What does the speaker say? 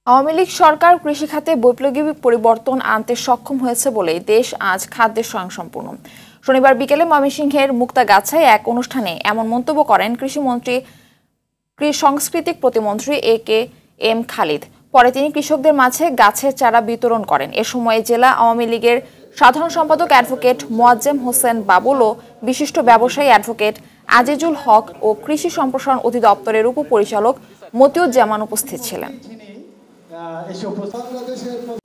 আওয়ামী লীগ সরকার কৃষি খাতে বৈপ্লবিক পরিবর্তন আনতে সক্ষম হয়েছে বলে দেশ আজ খাদ্যে স্বয়ংসম্পূর্ণ। শনিবার বিকেলে ময়মনসিংহের মুক্তাগাছায় এক অনুষ্ঠানে এমন মন্তব্য করেন কৃষিমন্ত্রী সাংস্কৃতিক প্রতিমন্ত্রী এ.কে.এম. খালিদ। পরে তিনি কৃষকদের মাঝে গাছের চারা বিতরণ করেন। এ সময় জেলা আওয়ামী লীগের সাধারণ সম্পাদক অ্যাডভোকেট মোয়াজ্জেম হোসেন বাবুল ও বিশিষ্ট ব্যবসায়ী অ্যাডভোকেট আজিজুল হক ও কৃষি সম্প্রসারণ অধিদপ্তরের উপপরিচালক মতিউজ্জামান উপস্থিত ছিলেন।